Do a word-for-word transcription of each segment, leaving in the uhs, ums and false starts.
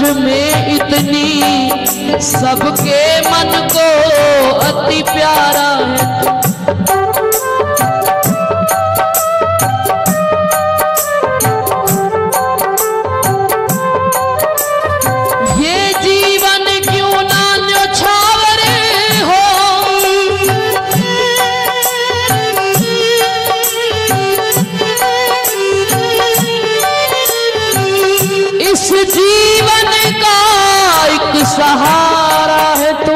में इतनी सबके मन को अति प्यारा है। ये जीवन क्यों ना न्योछावर हो, इस जीवन का एक सहारा है तू।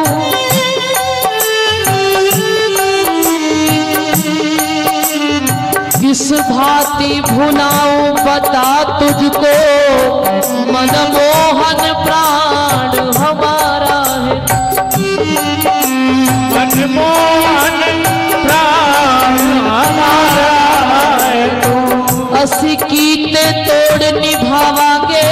किस भांति भुलाऊं बता तुझको, मनमोहन प्राण हमारा है। मनमोहन प्राण हमारा है तू। असी कीते तोड़ निभावांगे,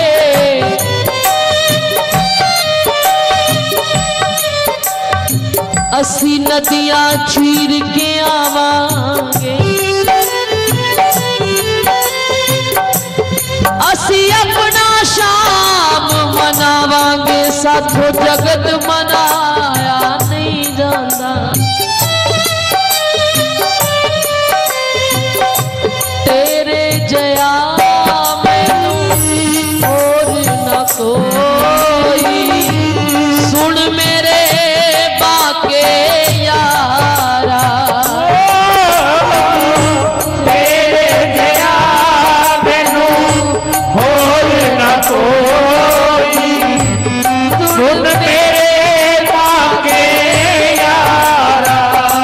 असी नदियां चीर के आवांगे, असी अपना शाम मनावांगे। साथो जगत मनाया नहीं जाता, तेरे जया मैनू और न कोई। सुन मेरे बाके यारा, तेरे जया मैनू होर न कोई। सुन मेरे बाके यारा।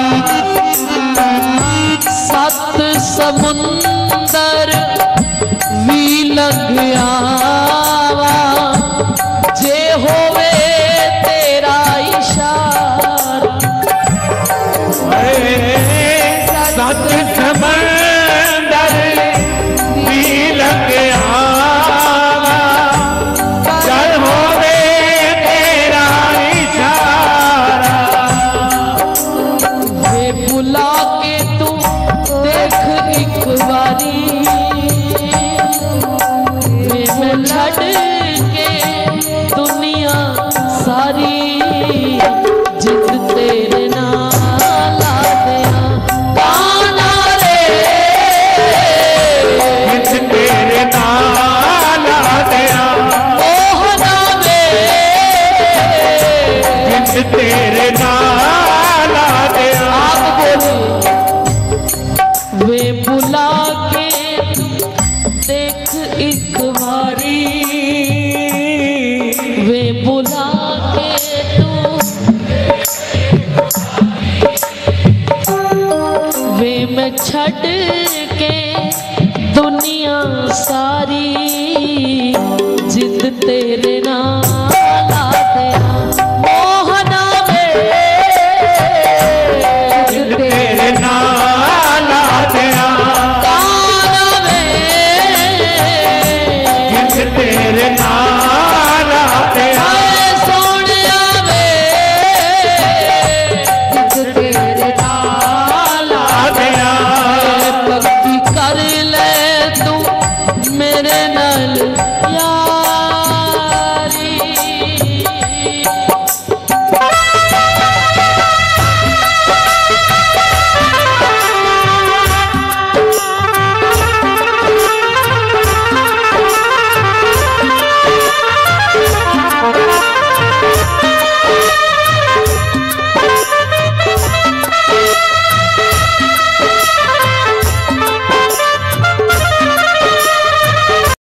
सत समुंदर भी लंघ आवा, जे होवे तेरा इशारा। सत समंदर भी लंघ आवा, जल होवे तेरा इशारा। वे बुला के तू देख एक बारी, वे मैं छड़ के दुनिया सारी, जिद तेरे नाल ला दिया काना रे। जिद तेरे नाल आ गया, मोहना वे, जिद तेरे नाल आ गया। आप बोले। वे बुला के देख एक बारी, वे बुला के तू, वे मैं छड़ के